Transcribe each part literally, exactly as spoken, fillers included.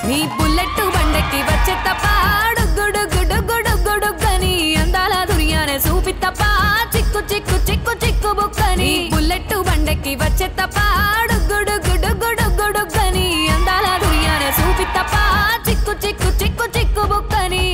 నీ బుల్లెట్ బండెక్కి వచ్చే తప్ప గుడు గుడు గుడు గుడు గని అందాల దుర్యానే చూపి తప్ప చిక్కు చిక్కు చిక్కు చిక్కు బుక్కని బుల్లెట్ బండెక్కి వచ్చే తప్ప గుడు గుడు గుడు గుడు గని అందాల దుర్యానే చూపి తప్ప చిక్కు చిక్కు చిక్కు చిక్కు బుక్కని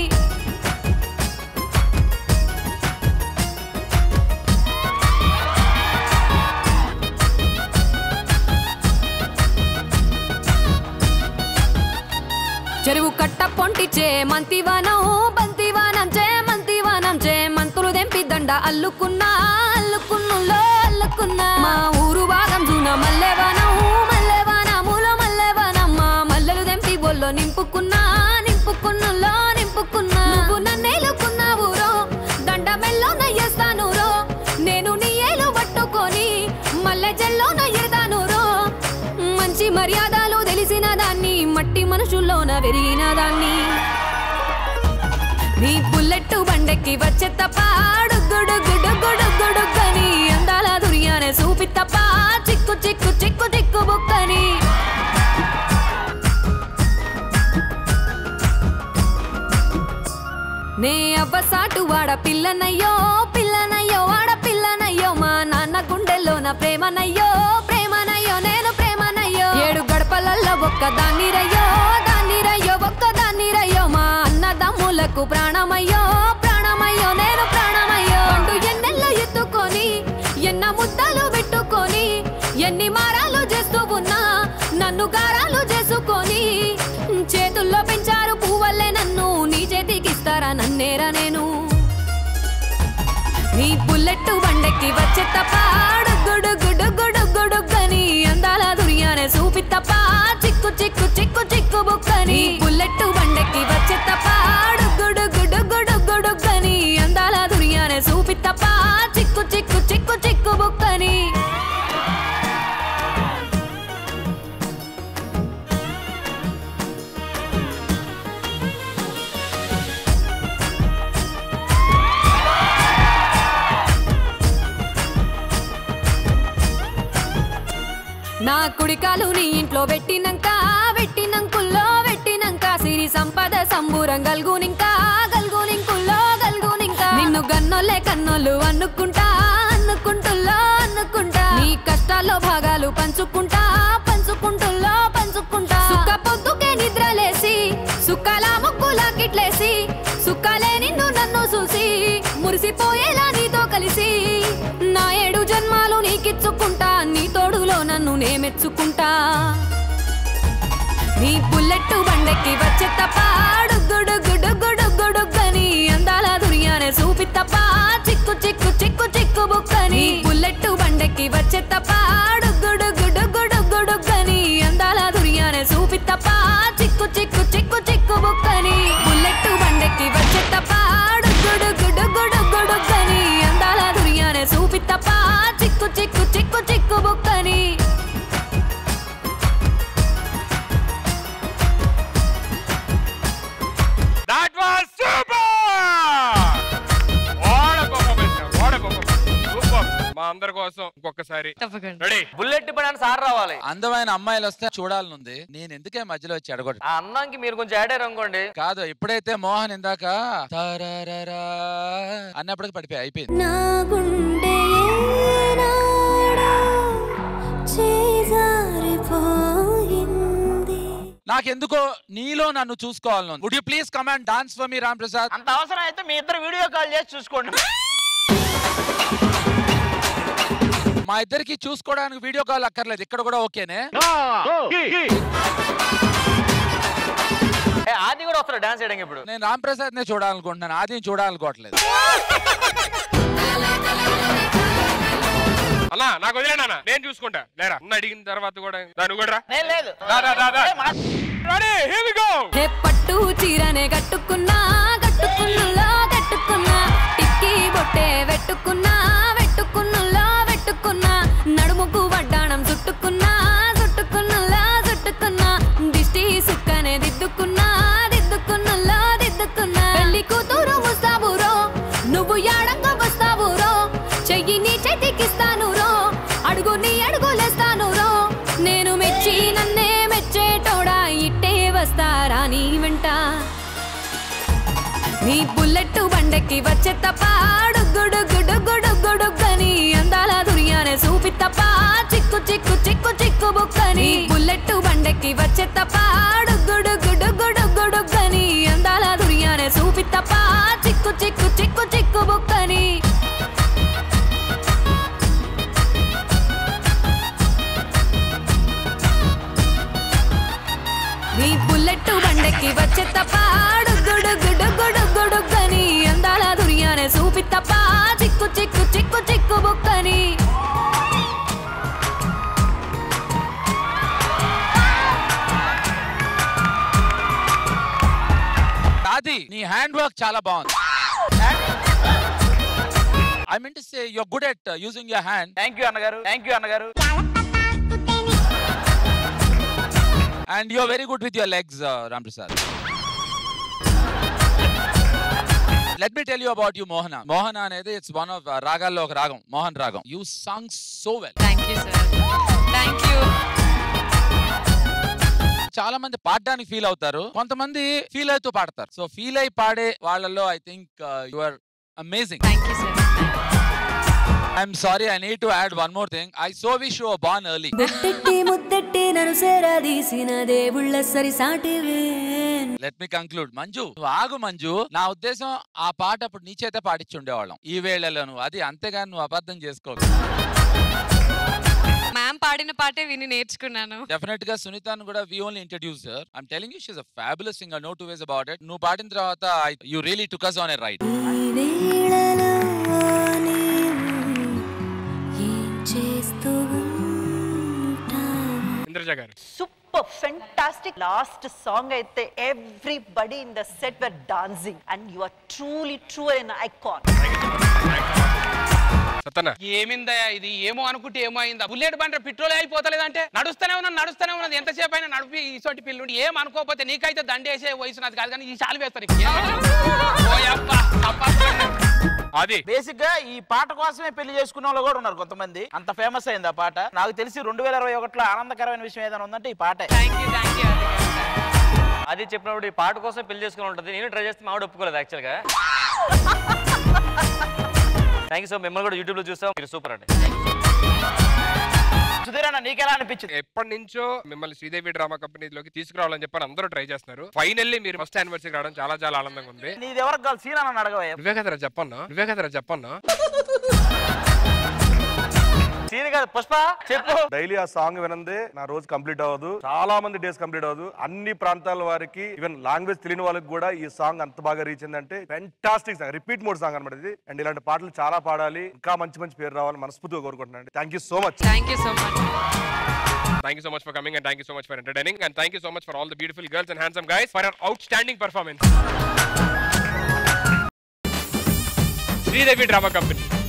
చెరువు కట్ట పొంటిచే మంతివానం బంతివానం చే మంతివానం చే మంతులు దెంపి దండ అల్లుకున్నా అల్లుకున్నులో అల్లుకున్నా మా ఊరు భాగం జూన మల్లెవానం మల్లెవానములో మల్లెవానమ్మ మల్లెలు దెంపి బొల్లో నింపుకున్నా నింపుకున్నులో నింపుకున్నా నువ్వు నన్నేలుకున్నావు రో దండ మెల్లో నయ్యేస్తాను రో నేను నీ ఏలు పట్టుకొని మల్లె జల్లో నయ్యేదాను రో మంచి మర్యాదలు తెలిసిన దాన్ని మట్టి మనుషుల్లోన వెరిగిన దాన్ని నీ బుల్లెట్ బండెక్కి వచ్చే తప్ప గుడు గుడు గుడు గుడు గని అందాల దుర్యానే చూపి తప్ప చిక్కు చిక్కు చిక్కు చిక్కు బుక్కని నే అవ్వసాటు వాడ పిల్లనయ్యో పిల్లనయ్యో వాడ పిల్లనయ్యో మా నాన్న గుండెల్లో నా ప్రేమనయ్యో ప్రేమనయ్యో నేను ప్రేమనయ్యో ఏడు గడపలల్లో ఒక్క దాన్ని రయ్యో దాన్ని రయ్యో ఒక్క దాన్ని రయ్యో మా అన్నదమ్ములకు ప్రాణమయ్యో ప్రాణమయ్యో నేను ప్రాణమయ్యో అంటూ ఎన్నెల్ల ఎత్తుకొని ఎన్న ముద్దలు పెట్టుకొని ఎన్ని మారాలు చేస్తూ ఉన్నా నన్ను గారాలు చేసుకొని చేతుల్లో పెంచారు పువ్వల్లే నన్ను నీ చేతికిస్తారా నన్నేరా నేను నీ బుల్లెట్ బండెక్కి వచ్చే తప్ప గుడు గుడు గుడు గుడు గని అందాల దుర్యానే చూపి తప్ప చిక్కు చిక్కు చిక్కు చిక్కు బుక్కని బుల్లెట్ బండెక్కి వచ్చే తప్ప గుడు గుడు గుడు గుడు గని అందాల దుర్యానే చూపి తప్ప చిక్కు చిక్కు చిక్కు చిక్కు బుక్కని నా కుడికాలు నీ ఇంట్లో పెట్టినంక పెట్టినంకుల్లో పెట్టినంక సిరి సంపద సంబూరం గల్గునింకా గల్గునింకుల్లో గల్గునింకా నిన్ను గన్నోలే కన్నోళ్ళు అనుకుంటా అనుకుంటుల్లో అనుకుంటా నీ కష్టాల్లో భాగాలు పంచుకుంటా పంచుకుంటుల్లో పంచుకుంటా సుక్క పొద్దుకే నిద్రలేసి సుక్కల ముక్కులా కిట్లేసి సుక్కలే నిన్ను నన్ను చూసి మురిసిపోయేలా నీతో కలిసి నా ఏడు జన్మాలు నీకిచ్చుకుంటా నీ తోడులో నన్ను నే మెచ్చుకుంటా నీ బుల్లెట్ బండెక్కి వచ్చే తప్ప గుడు గుడు గుడు గుడు గని అందాల దుర్యానే చూపి తప్ప చిక్కు చిక్కు చిక్కు చిక్కు బుక్కని బుల్లెట్ బండెక్కి వచ్చే తప్ప గుడు గుడు గుడు గుడు గని అందాల దుర్యానే చూపి తప్ప చిక్కు చిక్కు చిక్కు చిక్కు బుక్కని బుల్లెట్ బండెక్కి వచ్చే తప్ప గుడు గుడు గుడు గుడు గని అందాల దుర్యానే చూపి తప్ప చిక్కు చిక్కు చిక్కు చిక్కు బుక్కని That was super! What a performance! What a performance! Super! మా అందరి కోసం ఇంకొకసారి రెడీ బుల్లెట్ పడానికి సార్ రావాలి. అందమైన అమ్మాయిలు వస్తే చూడాలనుంది. నేను ఎందుకే మధ్యలో వచ్చి అడగొట్టు. ఆ అందానికి మీరు కొంచెం యాడ్ అయ్యారు అనుకోండి. కాదు ఇప్పుడైతే మోహన్ ఇందాక అన్నప్పటికి పడిపోయి అయిపోయింది. నా గుండె నాకెందుకో నీలో నన్ను చూసుకోవాలను. Would you please come and dance for me Ram Prasad? అంత అవసరం అయితే మీ ఇద్దరు వీడియో కాల్ చేసి చూసుకోండి. మా ఇద్దరికి చూసుకోవడానికి వీడియో కాల్ అక్కర్లేదు. ఇక్కడ కూడా ఓకేనే. ఆది కూడా వస్తారు డాన్స్ చేయడానికి. ఇప్పుడు నేను రామ్ ప్రసాద్ నే చూడాలనుకుంటున్నాను, ఆదిని చూడాలనుకోవట్లేదు. అలా నాకు వదిలేనా, నేను చూసుకుంటా. లేరా అడిగిన తర్వాత కూడా దాని కూడా లేదు. పట్టు చీరనే కట్టుకున్నా కట్టుకున్నులో కట్టుకున్నా టిక్కి బొట్టే వెట్టుకున్నా వెట్టుకున్నులో వెట్టుకున్నా నడుముకు వడ్డాణం చుట్టుకున్నా చుట్టుకున్నులో చుట్టుకున్నా దిష్టి సుక్కనే దిద్దుకున్నా దిద్దుకున్నులో దిద్దుకున్నా పెళ్లి కూతురు ముస్తాబురో నువ్వు యాడంగా వస్తావురో చెయ్యి నీ చేతికిస్తాను రో అడుగు నీ అడుగులేస్తాను రో నేను మెచ్చి నన్నే మెచ్చేటోడా ఇట్టే వస్తా నీ బుల్లెట్ బండెక్కి వచ్చే తప్ప గుడు గుడు గుడు గుడుగని అందాల దునియానే చూపి తప్ప చిక్కు చిక్కు చిక్కు చిక్కు బుక్కని బుల్లెట్ బండెక్కి వచ్చే తప్ప గుడు గుడు గుడు గుడుగని అందాల దునియానే చూపి తప్ప చిక్కు చిక్కు చిక్కు చిక్కు బుక్కని నీ బుల్లెట్ బండెక్కి వచ్చే తప్ప గుడు గుడు గుడు గుడుగని అందాల దునియానే చూపి తప్ప చిక్కు చిక్కు చిక్కు చిక్కు బుక్కని ఆది నీ హ్యాండ్ వర్క్ చాలా బాగుంది. I mean to say you are good at using your hand. Thank you అన్నగారు థ్యాంక్ యూ అన్నగారు And you are very good with your legs, uh, Ram Prasad. Let me tell you about you, Mohana. Mohana anedi it's one of uh, ragallo oka ragam, Mohan ragam. You sung so well. Thank you, sir. Thank you. చాలా మంది పాడడానికి feel అవుతారు, కొంతమంది feel అవుతూ పాడతారు. So feel అయి పాడే వాళ్ళలో I think you are amazing. Thank you, sir. I'm sorry, I need to add one more thing. I so wish you were born early. ముద్దెట్టి ముద్దెట్టి నన్ను సేరాదీసిన దేవుళ్ళ సరి సాటివే. Let me conclude. మంజు నువ్వు ఆగు మంజు. నా ఉద్దేశం ఆ పాట అప్పుడు నీ చేత పాడించి ఉండేవాళ్ళం ఈ వేళలో. నువ్వు అది అంతేగాని నువ్వు అబద్ధం చేసుకోవు. మ్యామ్ పాడిన పాటే విని నేర్చుకున్నాను. డెఫినెట్ గా సునీతను కూడా we only introduced her. I'm telling you she's a fabulous singer, no two ways about it. నువ్వు పాడిన తర్వాత you really took us on a ride. Indraja గారు Super fantastic last song aithe everybody in the set were dancing and you are truly truly an icon. Sattanna ఏమిందయ్యా ఇది? ఏమో అనుకుంటే ఏమో అయిందా? Bullet బండి పెట్రోల్ అయిపోతలేదంటే నడుస్తూనే ఉన్నాను నడుస్తూనే ఉన్నది ఎంతసేపు అయినా నడిపి ఇసోటి పిల్లుండి ఏం అనుకోకపోతే నీకైతే దండేసే వయసు నాది కాదు కానీ ఈ చాలు వేస్తారు. అది బేసిక్ గా ఈ పాట కోసమే పెళ్లి చేసుకున్న వాళ్ళు కూడా ఉన్నారు కొంతమంది. అంత ఫేమస్ అయింది ఆ పాట. నాకు తెలిసి రెండు వేల ఇరవై ఒకటిలో ఆనందకరమైన విషయం ఏదైనా ఉందంటే ఈ పాటే. Thank you thank you. అది చెప్పినప్పుడు ఈ పాట కోసం పెళ్లి చేసుకుని ఉంటుంది. నేను ట్రై చేస్తే మావిడ ఒప్పుకోలేదు యాక్చువల్గా. థ్యాంక్ యూ సో మిమ్మల్ని కూడా యూట్యూబ్ లో చూస్తాం. మీరు సూపర్ అండి. సుధీర్ అన్న నీకెలా అనిపించింది? ఎప్పటి నుంచో మిమ్మల్ని శ్రీదేవి డ్రామా కంపెనీలోకి తీసుకురావాలని చెప్పని అందరూ ట్రై చేస్తున్నారు. ఫైనల్లీ మీరు ఫస్ట్ యానివర్సరీ రావడం చాలా చాలా ఆనందంగా ఉంది. నీది ఎవరికి కాదు సీన్ అన్న అడగవే. నువ్వే కదరా చెప్పన్నా నువ్వే కదరా చెప్పన్నా సీన్ కాదు పుష్ప చెప్పు. డైలీ ఆ సాంగ్ వినందే నా రోజు కంప్లీట్ అవ్వదు. చాలా మంది డేస్ కంప్లీట్ అవ్వదు. అన్ని ప్రాంతాల వారికి ఈవెన్ లాంగ్వేజ్ తెలియని వాళ్ళకి కూడా ఈ సాంగ్ అంత బాగా రీచ్ అయిందంటే fantastic song. Repeat mode song అనమాట ఇది. అండ్ ఇలాంటి పాటలు చాలా పాడాలి, ఇంకా మంచి మంచి పేరు రావాలని మనస్ఫూర్తిగా కోరుకుంటున్నాను. Thank you so much. Thank you so much. Thank you so much for coming and thank you so much for entertaining and thank you so much for all the beautiful girls and handsome guys for your outstanding performance. Sridevi Drama Company.